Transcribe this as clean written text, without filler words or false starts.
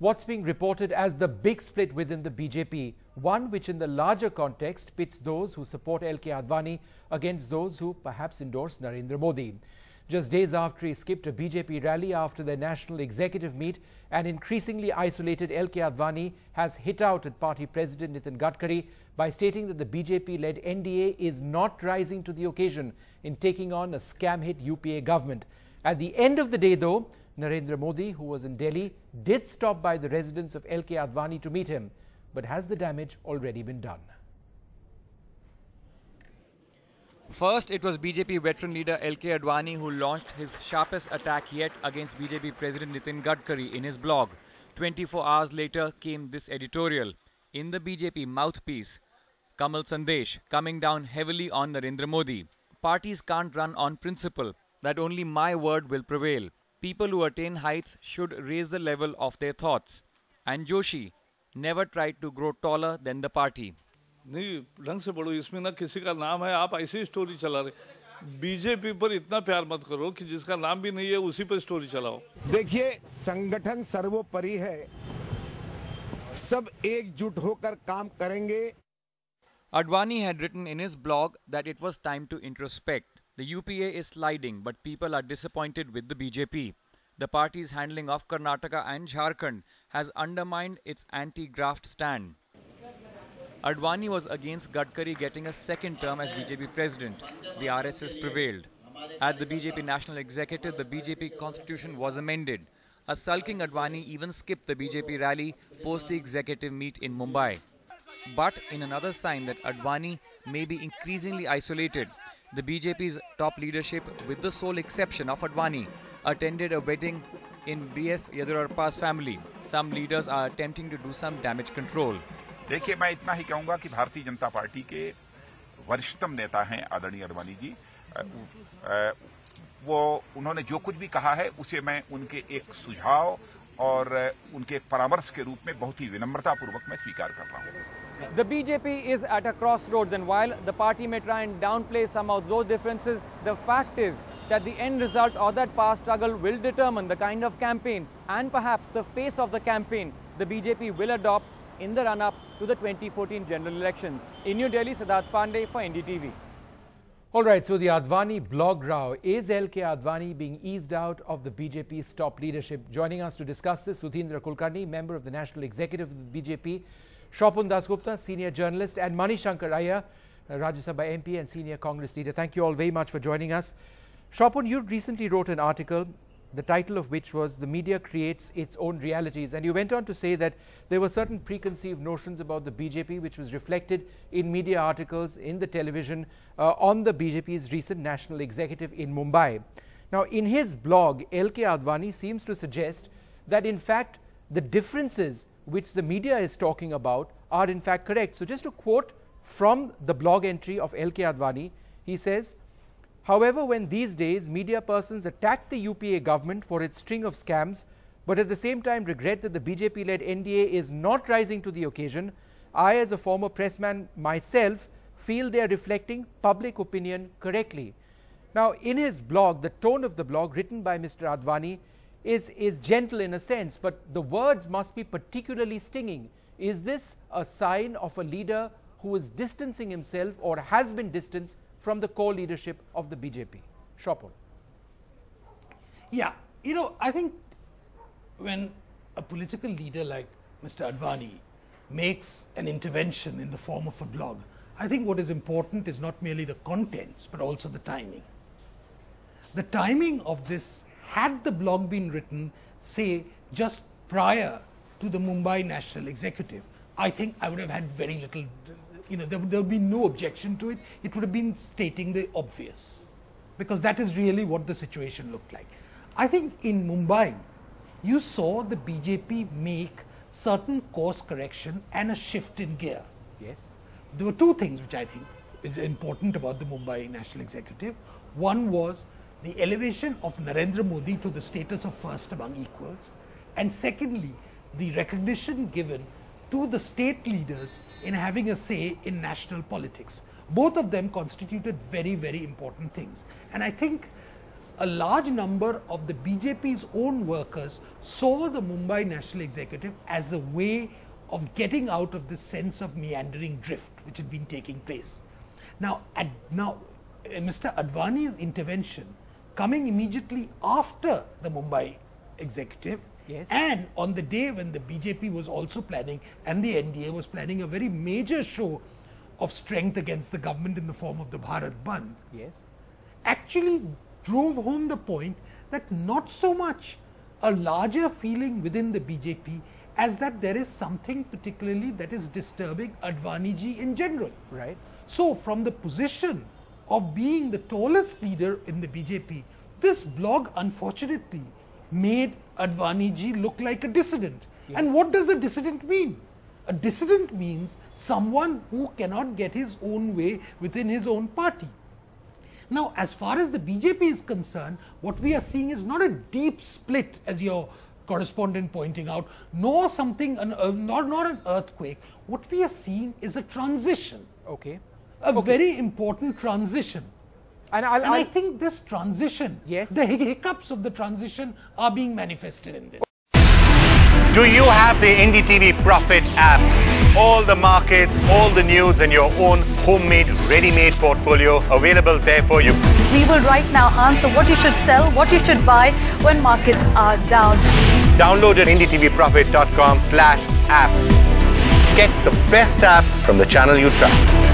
what's being reported as the big split within the BJP, one which in the larger context pits those who support LK Advani against those who perhaps endorse Narendra Modi. Just days after he skipped a BJP rally after their national executive meet, an increasingly isolated LK Advani has hit out at party president Nitin Gadkari by stating that the BJP-led NDA is not rising to the occasion in taking on a scam-hit UPA government. At the end of the day, though, Narendra Modi, who was in Delhi, did stop by the residence of LK Advani to meet him. But has the damage already been done? First, it was BJP veteran leader LK Advani who launched his sharpest attack yet against BJP President Nitin Gadkari in his blog. 24 hours later came this editorial. In the BJP mouthpiece, Kamal Sandesh, coming down heavily on Narendra Modi. Parties can't run on principle that only my word will prevail. People who attain heights should raise the level of their thoughts. And Joshi never tried to grow taller than the party. नहीं ढंग से पढ़ो, इसमें ना किसी का नाम है, आप ऐसी स्टोरी चला रहे। बीजेपी पर इतना प्यार मत करो कि जिसका नाम भी नहीं है उसी पर स्टोरी चलाओ। देखिए, संगठन सर्वोपरि है, सब एकजुट होकर काम करेंगे। Advani had written in his blog that it was time to introspect. The UPA is sliding, but people are disappointed with the BJP. The party's handling of Karnataka and Jharkhand has undermined its anti-graft stand. Advani was against Gadkari getting a second term as BJP president. The RSS prevailed. At the BJP National Executive, the BJP constitution was amended. A sulking Advani even skipped the BJP rally post the executive meet in Mumbai. But in another sign that Advani may be increasingly isolated, the BJP's top leadership, with the sole exception of Advani, attended a wedding in B.S. Yediyurappa's family. Some leaders are attempting to do some damage control. देखिए, मैं इतना ही कहूंगा कि Bharatiya Janata party के वरिष्ठतम नेता हैं आदरणीय अडवाणी जी। वो उन्होंने जो कुछ भी कहा है उसे मैं उनके एक सुझाव और उनके परामर्श के रूप में बहुत ही विनम्रतापूर्वक मैं स्वीकार कर रहा हूं। The BJP is at a crossroads, and while the party may try and downplay some of those differences, the fact is that the end result or that power struggle will determine the kind of campaign and perhaps the face of the campaign the BJP will adopt in the run-up to the 2014 general elections. In New Delhi, Siddharth Pandey for NDTV. All right, so the Advani blog row. Is LK Advani being eased out of the BJP's top leadership? Joining us to discuss this, Sudhindra Kulkarni, member of the National Executive of the BJP, Shopun Dasgupta, senior journalist, and Manishankar Iyer, Rajya Sabha MP and senior Congress leader. Thank you all very much for joining us. Shopun, you recently wrote an article, the title of which was "The Media Creates Its Own Realities," and you went on to say that there were certain preconceived notions about the BJP which was reflected in media articles, in the television, on the BJP's recent national executive in Mumbai. Now, in his blog, LK Advani seems to suggest that in fact the differences which the media is talking about are in fact correct. So just to quote from the blog entry of LK Advani, he says, "However, when these days media persons attack the UPA government for its string of scams, but at the same time regret that the BJP-led NDA is not rising to the occasion, I, as a former pressman myself, feel they are reflecting public opinion correctly." Now, in his blog, the tone of the blog written by Mr. Advani is gentle in a sense, but the words must be particularly stinging. Is this a sign of a leader who is distancing himself or has been distanced from the core leadership of the BJP? Shopun. Yeah, you know, I think when a political leader like Mr. Advani makes an intervention in the form of a blog, I think what is important is not merely the contents, but also the timing. The timing of this, had the blog been written, say, just prior to the Mumbai National Executive, I think I would have had very little, you know, there would be no objection to it. It would have been stating the obvious, because that is really what the situation looked like. I think in Mumbai, you saw the BJP make certain course correction and a shift in gear. Yes. There were two things which I think is important about the Mumbai National Executive. One was the elevation of Narendra Modi to the status of first among equals, and secondly, the recognition given to the state leaders in having a say in national politics. Both of them constituted very, very important things. And I think a large number of the BJP's own workers saw the Mumbai National Executive as a way of getting out of this sense of meandering drift which had been taking place. Now, Mr. Advani's intervention coming immediately after the Mumbai Executive, yes, and on the day when the BJP was also planning and the NDA was planning a very major show of strength against the government in the form of the Bharat Bandh, yes, actually drove home the point that not so much a larger feeling within the BJP as that there is something particularly that is disturbing Advani ji in general. right. So from the position of being the tallest leader in the BJP, this blog unfortunately made Advani ji look like a dissident. Yes. And what does a dissident mean? A dissident means someone who cannot get his own way within his own party. Now, as far as the BJP is concerned, what we are seeing is not a deep split, as your correspondent pointing out, nor something, not an earthquake. What we are seeing is a transition. Okay. A very important transition. And I think this transition, yes, the hiccups of the transition are being manifested in this. Do you have the NDTV Profit app? All the markets, all the news and your own homemade, ready-made portfolio available there for you. We will right now answer what you should sell, what you should buy when markets are down. Download at ndtvprofit.com/apps. Get the best app from the channel you trust.